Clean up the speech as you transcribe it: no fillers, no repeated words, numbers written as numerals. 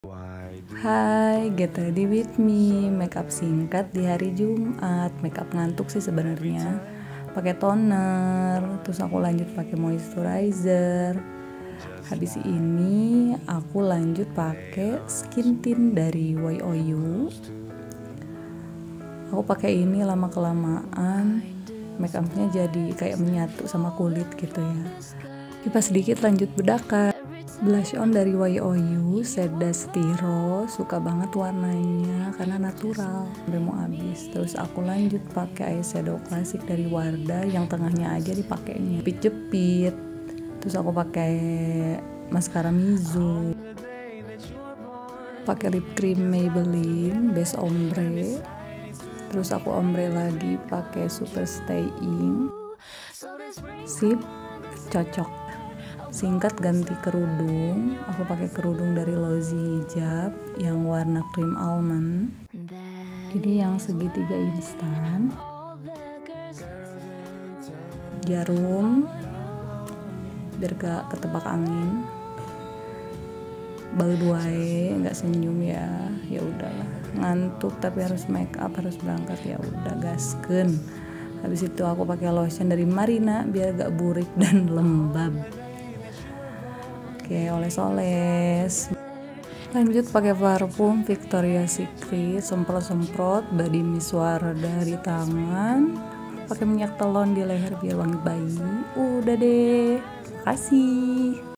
Hai, get ready with me. Makeup singkat di hari Jumat. Makeup ngantuk sih sebenarnya. Pakai toner, terus aku lanjut pakai moisturizer. Habis ini aku lanjut pakai skin tint dari YOU. Aku pakai ini lama kelamaan makeupnya jadi kayak menyatu sama kulit gitu ya. Kipas sedikit lanjut bedakan. Blush on dari YOU, shade Dusty Rose, suka banget warnanya karena natural, sampai mau habis. Terus aku lanjut pakai eyeshadow klasik dari Wardah yang tengahnya aja dipakainya, jepit-jepit. Terus aku pakai maskara Mizu, pakai lip cream Maybelline base ombre. Terus aku ombre lagi pakai Super Stay In. Sip, cocok. Singkat ganti kerudung, aku pakai kerudung dari Lozi Hijab yang warna cream almond. Jadi yang segitiga instan. Jarum biar gak ketebak angin. Bal duae, nggak senyum ya. Ya udahlah, ngantuk tapi harus make up, harus berangkat, ya udah gaskeun. Habis itu aku pakai lotion dari Marina biar gak burik dan lembab. Oke, oles-oles. Lanjut pakai parfum Victoria's Secret, semprot-semprot body mist Wardah di tangan. Pakai minyak telon di leher biar wangi bayi. Udah deh. Makasih.